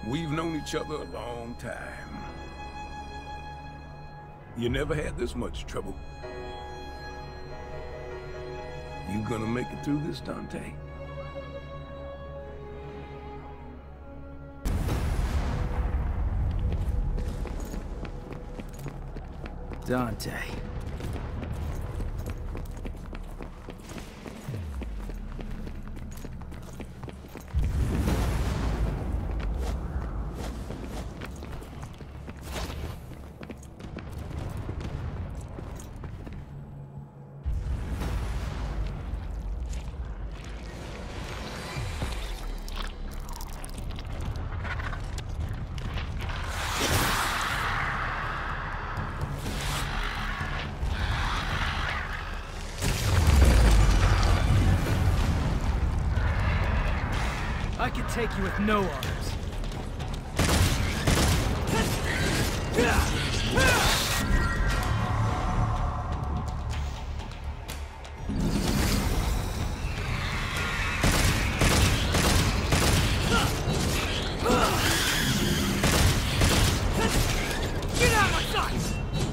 We've known each other a long time. You never had this much trouble. You gonna make it through this, Dante? Dante. I could take you with no arms. Get out of my sight!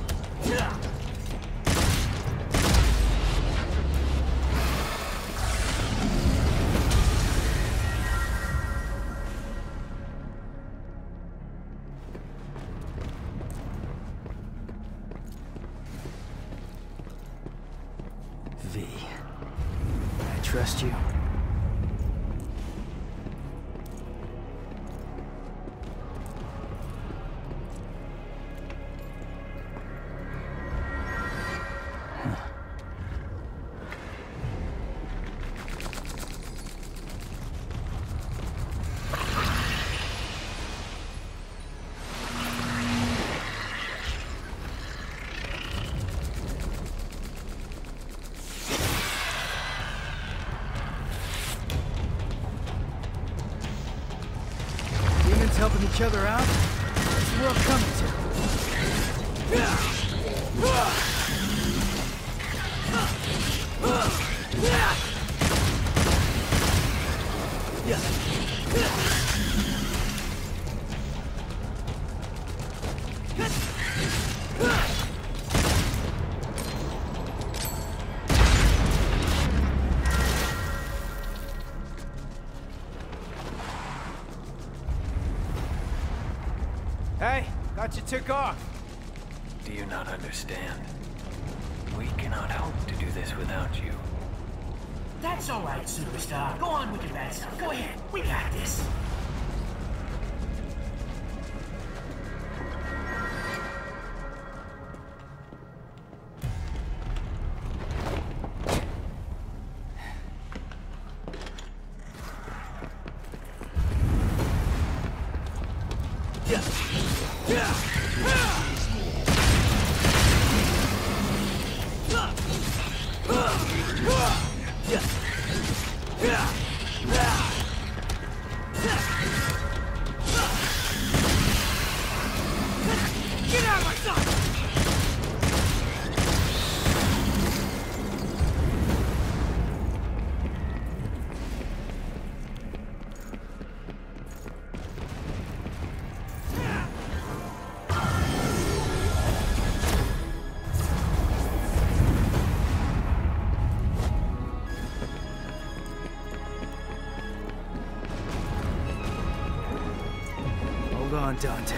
V, I trust you. Helping each other out? What's the world coming Hey, thought you took off. Do you not understand? We cannot hope to do this without you. That's all right, superstar. Go on with your bad stuff. Go ahead. We got this. Get out of my sight! Hold on, Dante.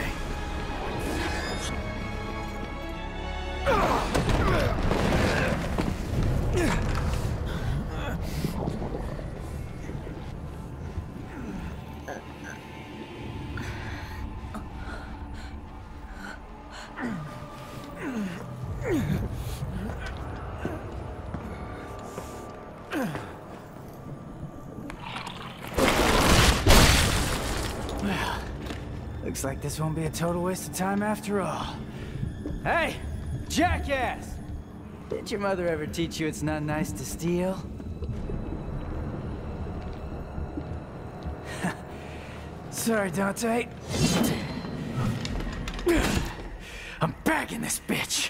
Well, looks like this won't be a total waste of time after all. Hey, jackass! Did your mother ever teach you it's not nice to steal? Sorry, Dante. I'm bagging this bitch.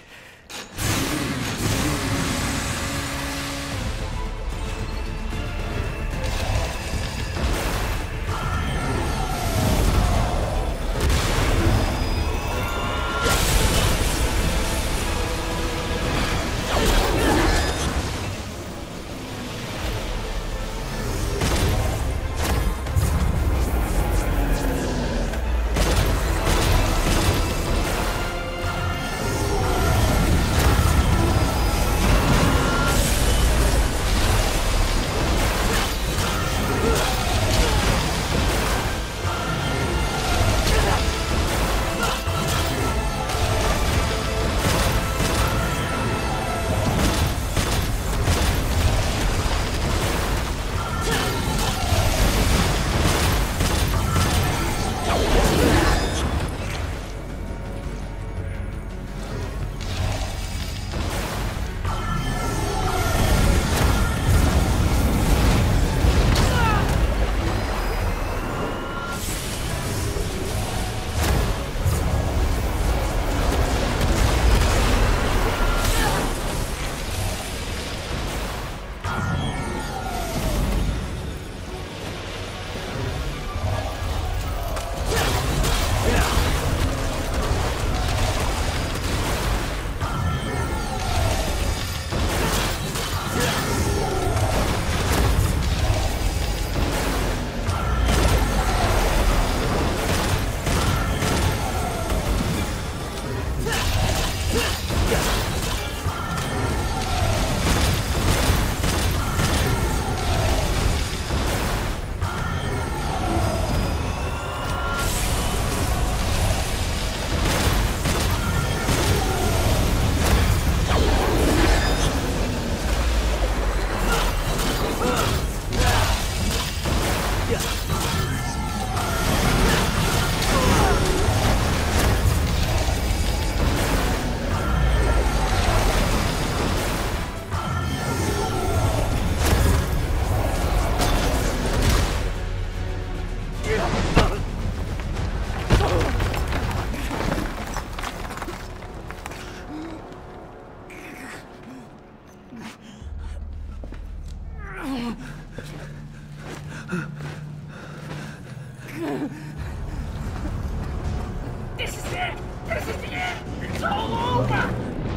This is it! This is it! It's all over!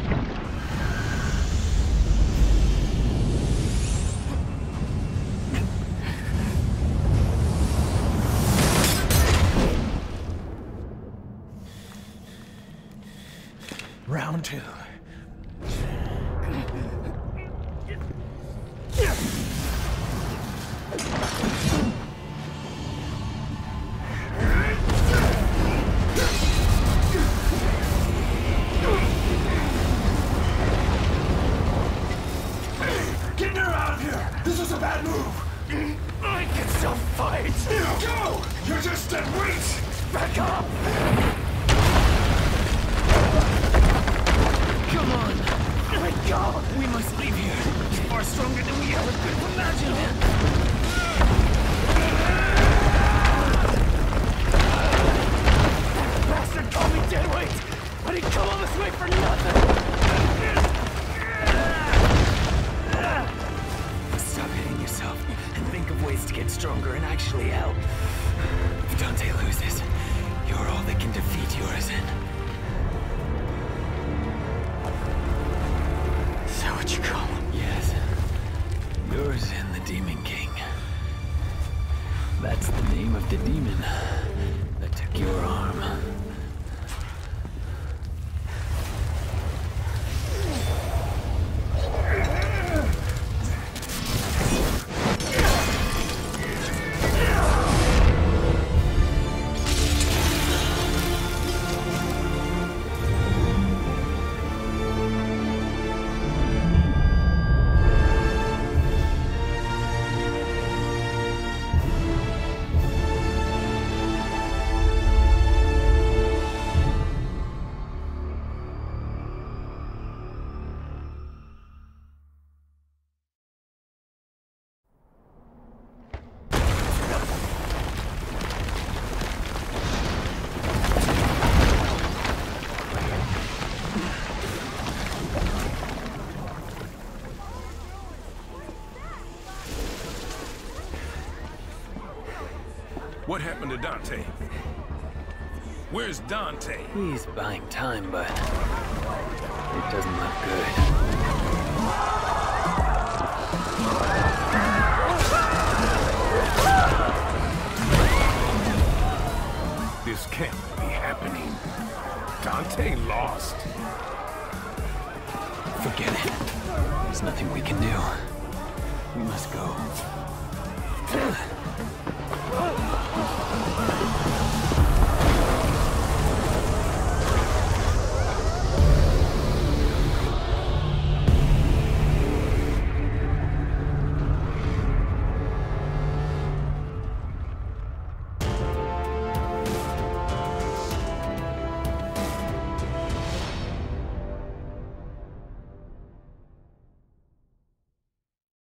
Round 2. Get her out of here! This was a bad move! I can still fight! Go! You're just dead weight! Back up! Come on! Let go! We must leave here. It's far stronger than we ever could have imagined. That bastard called me deadweight, but he'd come all this way for nothing! Stop hitting yourself and think of ways to get stronger and actually help. If Dante loses, you're all that can defeat Urizen. Is that what you call him? Yes. Urizen, the Demon King. That's the name of the demon that took your arm. What happened to Dante? Where's Dante? He's buying time, but it doesn't look good. This can't be happening. Dante lost. Forget it. There's nothing we can do. We must go.